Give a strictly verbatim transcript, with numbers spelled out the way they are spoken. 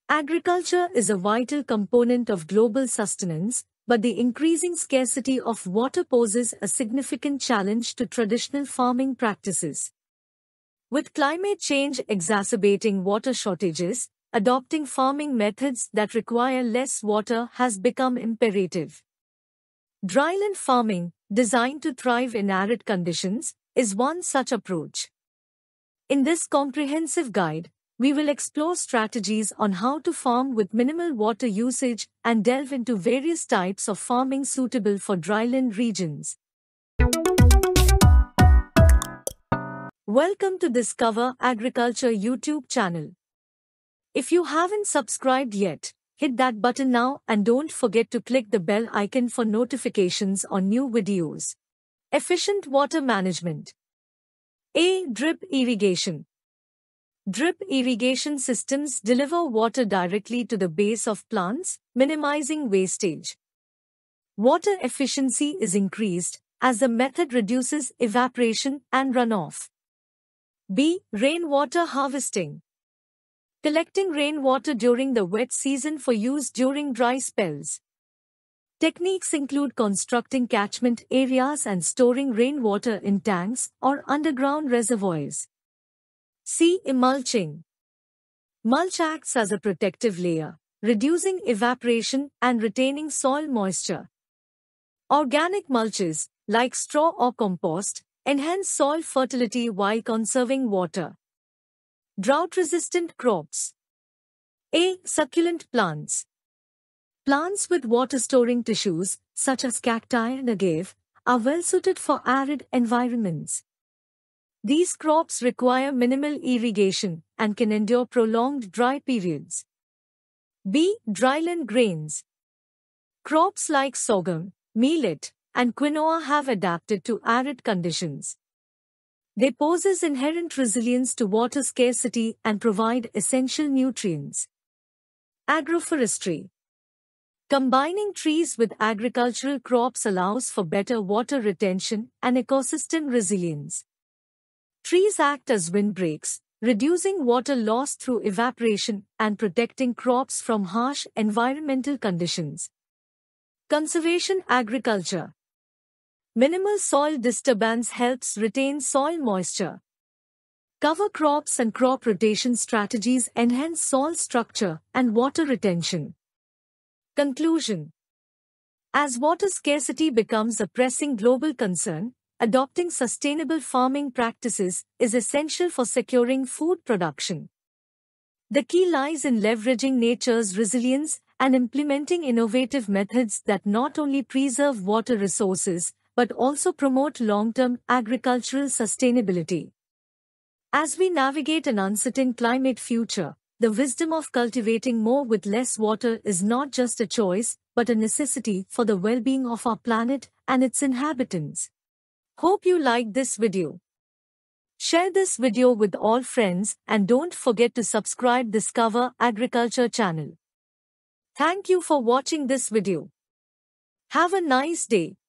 Agriculture is a vital component of global sustenance, but the increasing scarcity of water poses a significant challenge to traditional farming practices. With climate change exacerbating water shortages, adopting farming methods that require less water has become imperative. Dryland farming, designed to thrive in arid conditions, is one such approach. In this comprehensive guide, we will explore strategies on how to farm with minimal water usage and delve into various types of farming suitable for dryland regions. Welcome to Discover Agriculture YouTube channel. If you haven't subscribed yet, hit that button now and don't forget to click the bell icon for notifications on new videos. Efficient water management. A. Drip irrigation. Drip irrigation systems deliver water directly to the base of plants, minimizing wastage. Water efficiency is increased as the method reduces evaporation and runoff. B. Rainwater harvesting. Collecting rainwater during the wet season for use during dry spells. Techniques include constructing catchment areas and storing rainwater in tanks or underground reservoirs. C. Mulching. Mulch acts as a protective layer, reducing evaporation and retaining soil moisture. Organic mulches, like straw or compost, enhance soil fertility while conserving water. Drought-resistant crops. A. Succulent plants. Plants with water-storing tissues, such as cacti and agave, are well-suited for arid environments. These crops require minimal irrigation and can endure prolonged dry periods. B. Dryland grains. Crops like sorghum, millet, and quinoa have adapted to arid conditions. They possess inherent resilience to water scarcity and provide essential nutrients. Agroforestry. Combining trees with agricultural crops allows for better water retention and ecosystem resilience. Trees act as windbreaks, reducing water loss through evaporation and protecting crops from harsh environmental conditions. Conservation agriculture. Minimal soil disturbance helps retain soil moisture. Cover crops and crop rotation strategies enhance soil structure and water retention. Conclusion. As water scarcity becomes a pressing global concern, adopting sustainable farming practices is essential for securing food production. The key lies in leveraging nature's resilience and implementing innovative methods that not only preserve water resources but also promote long-term agricultural sustainability. As we navigate an uncertain climate future, the wisdom of cultivating more with less water is not just a choice, but a necessity for the well-being of our planet and its inhabitants. Hope you liked this video. Share this video with all friends and don't forget to subscribe Discover Agriculture channel. Thank you for watching this video. Have a nice day.